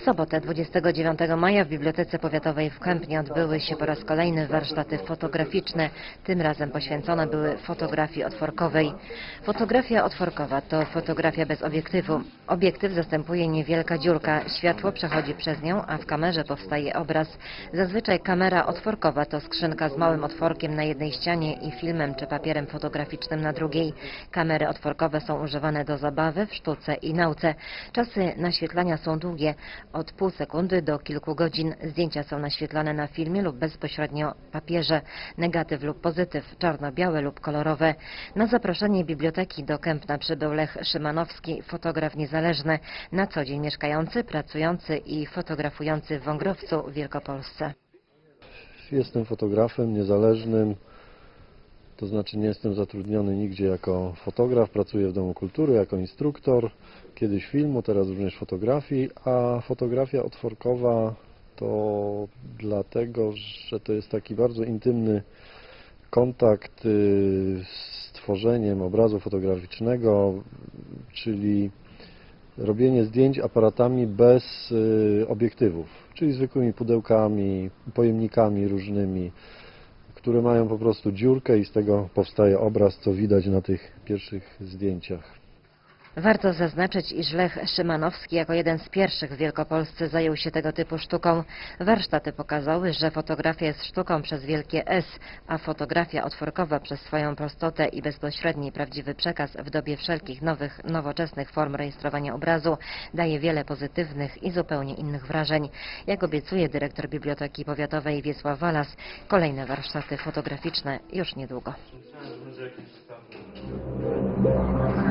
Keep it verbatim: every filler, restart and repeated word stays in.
sobotę dwudziestego dziewiątego maja w Bibliotece Powiatowej w Kępnie odbyły się po raz kolejny warsztaty fotograficzne. Tym razem poświęcone były fotografii otworkowej. Fotografia otworkowa to fotografia bez obiektywu. Obiektyw zastępuje niewielka dziurka, światło przechodzi przez nią, a w kamerze powstaje obraz. Zazwyczaj kamera otworkowa to skrzynka z małym otworkiem na jednej ścianie i filmem czy papierem fotograficznym na drugiej. Kamery otworkowe są używane do zabawy, w sztuce i nauce. Czasy naświetlania są długie, od pół sekundy do kilku godzin. Zdjęcia są naświetlane na filmie lub bezpośrednio papierze, negatyw lub pozytyw, czarno-białe lub kolorowe. Na zaproszenie biblioteki do Kępna przybył Lech Szymanowski, fotograf niezależny, na co dzień mieszkający, pracujący i fotografujący w Wągrowcu w Wielkopolsce. Jestem fotografem niezależnym, to znaczy nie jestem zatrudniony nigdzie jako fotograf, pracuję w Domu Kultury jako instruktor, kiedyś filmu, teraz również fotografii, a fotografia otworkowa to dlatego, że to jest taki bardzo intymny kontakt z tworzeniem obrazu fotograficznego, czyli robienie zdjęć aparatami bez obiektywów, czyli zwykłymi pudełkami, pojemnikami różnymi, które mają po prostu dziurkę i z tego powstaje obraz, co widać na tych pierwszych zdjęciach. Warto zaznaczyć, iż Lech Szymanowski jako jeden z pierwszych w Wielkopolsce zajął się tego typu sztuką. Warsztaty pokazały, że fotografia jest sztuką przez wielkie S, a fotografia otworkowa przez swoją prostotę i bezpośredni, prawdziwy przekaz w dobie wszelkich nowych, nowoczesnych form rejestrowania obrazu daje wiele pozytywnych i zupełnie innych wrażeń. Jak obiecuje dyrektor Biblioteki Powiatowej Wiesław Walas, kolejne warsztaty fotograficzne już niedługo.